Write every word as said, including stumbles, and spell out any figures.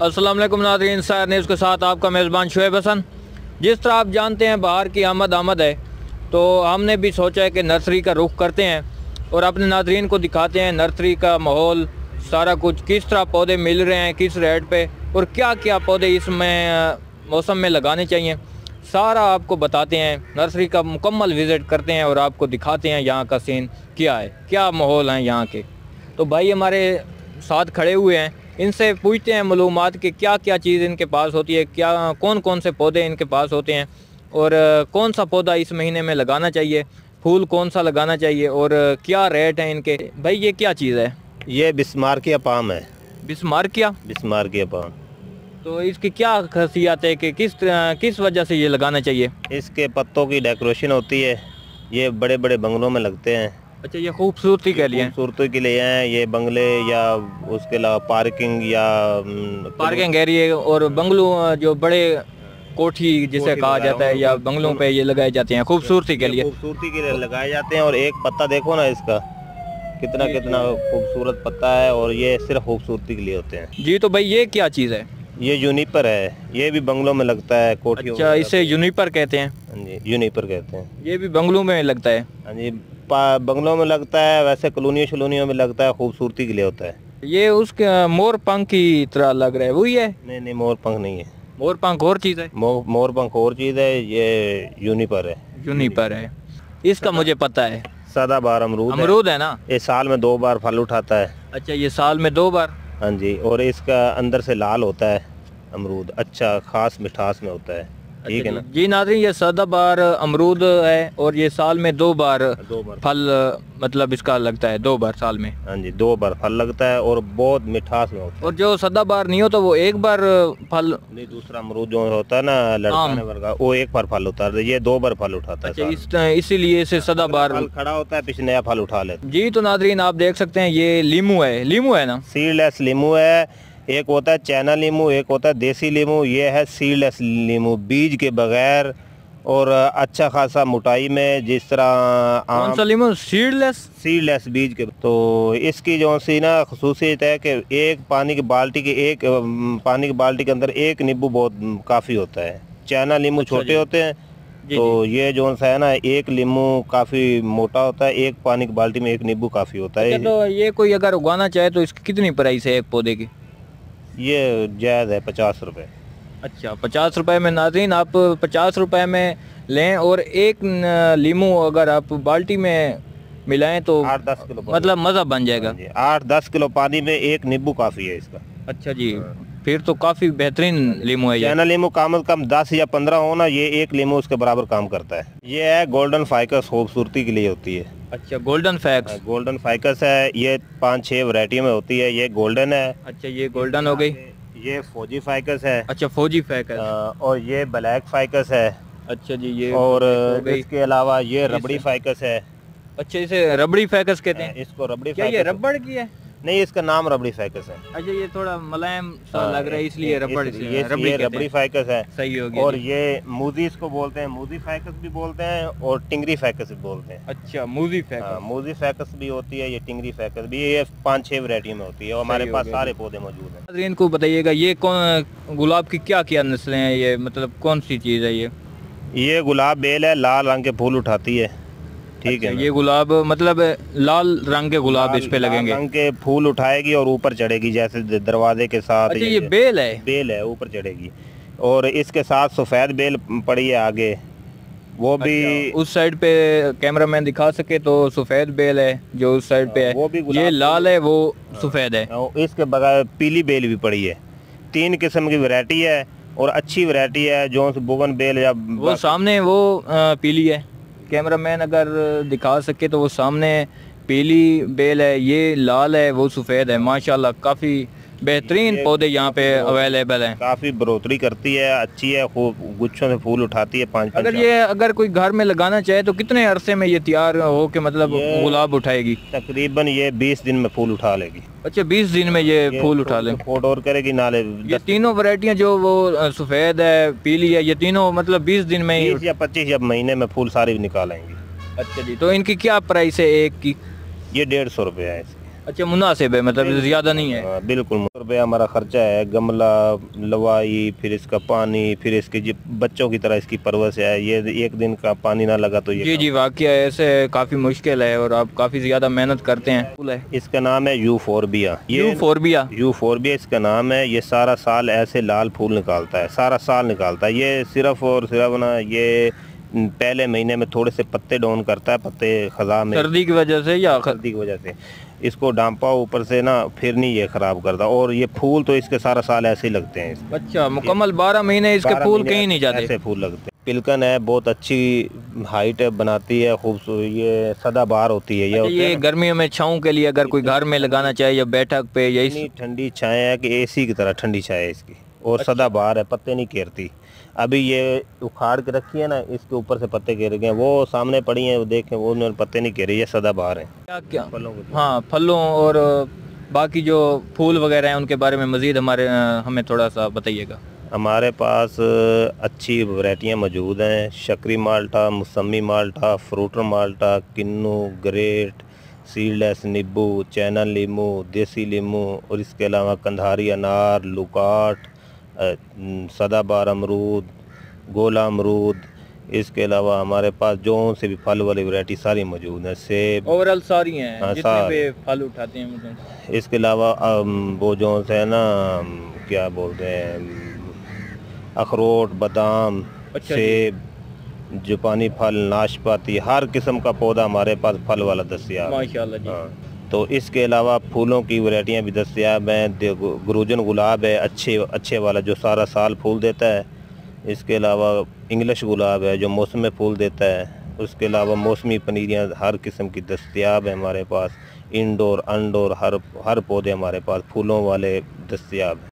अस्सलाम वालेकुम नाज़रीन, सैर न्यूज़ के साथ आपका मेज़बान शुएब हसन। जिस तरह आप जानते हैं बाहर की आमद आमद है, तो हमने भी सोचा है कि नर्सरी का रुख करते हैं और अपने नाज़रीन को दिखाते हैं नर्सरी का माहौल, सारा कुछ, किस तरह पौधे मिल रहे हैं, किस रेट पे और क्या क्या पौधे इसमें मौसम में लगाने चाहिए, सारा आपको बताते हैं। नर्सरी का मुकम्मल विज़िट करते हैं और आपको दिखाते हैं यहाँ का सीन क्या है, क्या माहौल है यहाँ के। तो भाई हमारे साथ खड़े हुए हैं, इनसे पूछते हैं मालूमात कि क्या क्या चीज़ इनके पास होती है, क्या कौन कौन से पौधे इनके पास होते हैं और कौन सा पौधा इस महीने में लगाना चाहिए, फूल कौन सा लगाना चाहिए और क्या रेट है इनके। भाई ये क्या चीज़ है? ये बिस्मार्किया पाम है। बिस्मार्किया? Bismarckia palm. तो इसकी क्या खासियत है कि किस किस वजह से ये लगाना चाहिए? इसके पत्तों की डेकोरेशन होती है, ये बड़े बड़े बंगलों में लगते हैं। अच्छा, ये खूबसूरती के लिए? खूबसूरती के लिए हैं ये बंगले, या उसके अलावा पार्किंग या पार्किंग एरिया और बंगलों, जो बड़े कोठी जिसे कहा जाता है, या बंगलों पे ये लगाए जाते हैं खूबसूरती के लिए। खूबसूरती के लिए लगाए जाते हैं। और एक पत्ता देखो ना इसका, कितना कितना खूबसूरत पत्ता है, और ये सिर्फ खूबसूरती के लिए होते हैं। जी, तो भाई ये क्या चीज़ है? ये यूनिपर है, ये भी बंगलों में लगता है, कोठियों। अच्छा, इसे यूनिपर कहते हैं? हाँ जी, यूनिपर कहते हैं। ये भी बंगलों में लगता है? हाँ जी, बंगलों में लगता है, वैसे कॉलोनियों शलोनियों में लगता है, खूबसूरती के लिए होता है। ये उसके मोर पंख की तरह लग रहा है, वही है? नहीं नहीं, मोर पंख नहीं है। मोर पंख और चीज़ है? मो, मोर पंख और चीज़ है, ये यूनिपर है। यूनिपर है, इसका मुझे पता है। सदाबहार अमरूद अमरूद है ना? ये साल में दो बार फल उठाता है। अच्छा, ये साल में दो बार? हाँ जी, और इसका अंदर से लाल होता है अमरूद, अच्छा खास मिठास में होता है। ठीक है ना जी नाज़रीन, ये सदाबहार अमरूद है और ये साल में दो बार दो बार फल, मतलब इसका लगता है दो बार साल में। हाँ जी, दो बार फल लगता है और बहुत मिठास में होता है। और जो सदाबहार नहीं होता वो एक बार फल? नहीं, दूसरा अमरूद जो होता है ना लड़काने वर्गा, वो एक बार फल होता है, ये दो बार फल उठाता है। अच्छा, इसीलिए इसे सदाबहार फल खड़ा होता है, पीछे नया फल उठा लेता है। जी, तो नाज़रीन आप देख सकते हैं ये लीमू है, लीमू है ना? सीडलेस लीमू है। एक होता है चाइना लीमू, एक होता है देसी लीमू। ये है सीडलेस लीमू, बीज के बगैर और अच्छा खासा मोटाई में, जिस तरह कौन सा लीमू? सीडलेस? सीडलेस बीज के। तो इसकी जो सी ना खसूसियत है कि एक पानी की बाल्टी के एक पानी की बाल्टी के अंदर एक नींबू बहुत काफ़ी होता है। चाइना लीमू अच्छा छोटे होते हैं, जी तो जी। ये जो सा है ना, एक लीमू काफ़ी मोटा होता है, एक पानी की बाल्टी में एक नींबू काफ़ी होता है। अच्छा, तो ये कोई अगर उगाना चाहे तो इसकी कितनी प्राइस है एक पौधे की? ये जायज़ है, पचास रुपये। अच्छा, पचास रुपए में नाज़रीन आप पचास रुपए में लें और एक लीमू अगर आप बाल्टी में मिलाएं तो आठ दस किलो मतलब मज़ा बन जाएगा। आठ दस किलो पानी में एक नींबू काफ़ी है इसका। अच्छा जी, फिर तो काफ़ी बेहतरीन लीमू है ये। चाइना लीमू कम से कम दस या पंद्रह हो ना, ये एक लीमू उसके बराबर काम करता है। ये है गोल्डन फाइकस, खूबसूरती के लिए होती है। अच्छा, गोल्डन फैक्स? गोल्डन फाइकस है, ये पाँच छः वैरायटी में होती है। ये गोल्डन है। अच्छा, ये गोल्डन हो गई। ये फौजी फाइकस है। अच्छा, फौजी फैक्स। और ये ब्लैक फाइकस है। अच्छा जी, ये और इसके अलावा ये रबड़ी फाइकस है। अच्छा, इसे रबड़ी फैकस कहते हैं? इसको रबड़ी क्या ये रबड़ की है? नहीं, इसका नाम रबड़ी फाइकस है। अच्छा, ये थोड़ा मुलायम सा लग रहा है इसलिए रबड़ से ये रबड़ी रबड़ी फाइकस है। सही हो गया। और ये मूजी इसको बोलते हैं, मूजी फाइकस भी बोलते हैं और टिंगरी फाइकस भी बोलते हैं। अच्छा, मूजी फैक्स। मूजी फाइकस भी होती है, ये टिंगरी फाइकस भी, ये पाँच छह वैरायटी में होती है और हमारे पास सारे पौधे मौजूद हैं। नाज़रीन को बताइएगा ये कौन गुलाब की क्या क्या नस्लें हैं, ये मतलब कौन सी चीज़ है ये? ये गुलाब बेल है, लाल रंग के फूल उठाती है। ठीक है, ये गुलाब मतलब लाल रंग के गुलाब इस पे लगेंगे? रंग के फूल उठाएगी और ऊपर चढ़ेगी, जैसे दरवाजे के साथ। अच्छा, ये बेल है? बेल है, ऊपर चढ़ेगी। और इसके साथ सफ़ेद बेल पड़ी है आगे, वो भी। अच्छा, उस साइड पे कैमरामैन दिखा सके तो सफ़ेद बेल है जो उस साइड पे है, वो भी। ये लाल है, वो सफ़ेद है। इसके बगैर पीली बेल भी पड़ी है। तीन किस्म की वैरायटी है और अच्छी वैरायटी है, जो बोगन बेल या वो सामने वो पीली है, कैमरामैन अगर दिखा सके तो वो सामने पीली बेल है, ये लाल है, वो सफ़ेद है। माशाल्लाह काफ़ी बेहतरीन पौधे यहाँ पे अवेलेबल हैं। काफ़ी बढ़ोतरी करती है, अच्छी है, खूब गुच्छों से फूल उठाती है। पाँच अगर ये अगर कोई घर में लगाना चाहे तो कितने अरसे में ये तैयार हो के मतलब गुलाब उठाएगी? तकरीबन ये बीस दिन में फूल उठा लेगी। अच्छा, बीस दिन में ये, ये फूल उठा ले, फोट और करेगी नाले। ये तीनों वैरायटियाँ जो वो सफ़ेद है, पीली है, ये तीनों मतलब बीस दिन में ही या पच्चीस या महीने में फूल सारी निकालेंगी। अच्छा जी, तो इनकी क्या प्राइस है एक की? ये डेढ़ सौ रुपये है इसकी। अच्छा, मुनासिब है, मतलब ज़्यादा नहीं है। हाँ, बिल्कुल रुपये हमारा खर्चा है, गमला, लवाई, फिर इसका पानी, फिर इसके जो बच्चों की तरह इसकी परवरिश है। ये एक दिन का पानी ना लगा तो ये जी जी, वाकया ऐसे काफ़ी मुश्किल है और आप काफ़ी ज़्यादा मेहनत करते हैं। फूल है, इसका नाम है यूफोरबिया। ये यूफोरबिया, यूफोरबिया इसका नाम है। ये सारा साल ऐसे लाल फूल निकालता है, सारा साल निकालता है। ये सिर्फ और सिर्फ ना ये पहले महीने में थोड़े से पत्ते डाउन करता है, पत्ते खज़ा में, सर्दी की वजह से या सर्दी की वजह से इसको डांपा ऊपर से ना, फिर नहीं ये ख़राब करता। और ये फूल तो इसके सारा साल ऐसे ही लगते हैं। अच्छा, मुकम्मल बारह महीने इसके फूल कहीं नहीं जाते, ऐसे फूल लगते हैं। पिलकन है, बहुत अच्छी हाइट बनाती है, खूबसूरत, ये सदाबहार होती है। ये अच्छा, ये गर्मियों में छाँव के लिए अगर कोई घर में लगाना चाहे या बैठक पे, या इस ठंडी छाया है कि एसी की तरह ठंडी छाया है इसकी। और अच्छा। सदाबहार है, पत्ते नहीं घेरती। अभी ये उखाड़ के रखी है ना, इसके ऊपर से पत्ते घेरे गए, वो सामने पड़ी हैं, वो देखें, वो उन्होंने पत्ते नहीं घेरे, ये सदाबहार है। क्या क्या फलों, हाँ फलों और बाकी जो फूल वगैरह हैं उनके बारे में मज़ीद हमारे हमें थोड़ा सा बताइएगा। हमारे पास अच्छी वैरायटियाँ मौजूद हैं। शकरी माल्टा, मौसमी माल्टा, फ्रूटर माल्टा, किन्नू, ग्रेट, सीडलेस नींबू, चैनल लीमू, देसी लीमू, और इसके अलावा कंधारी अनार, लुकाट, सदाबहार अमरूद, गोला अमरूद। इसके अलावा हमारे पास जो से भी फल वाली वैरायटी सारी मौजूद है। सेब ओवरऑल सारी हैं, हाँ, जितने भी फल उठाते हैं मतलब। इसके अलावा वो जो है ना, क्या बोलते हैं, अखरोट, बादाम, अच्छा, सेब, जापानी फल, नाशपाती, हर किस्म का पौधा हमारे पास फल वाला दस्तियाब है माशाल्लाह जी। हाँ। तो इसके अलावा फूलों की वैरायटियाँ भी दस्तियाब हैं। गुरुजन गुलाब है, अच्छे अच्छे वाला जो सारा साल फूल देता है। इसके अलावा इंग्लिश गुलाब है जो मौसम में फूल देता है। उसके अलावा मौसमी पनीरियाँ हर किस्म की दस्तियाब है हमारे पास। इंडोर अनडोर हर हर पौधे हमारे पास फूलों वाले दस्तियाब हैं।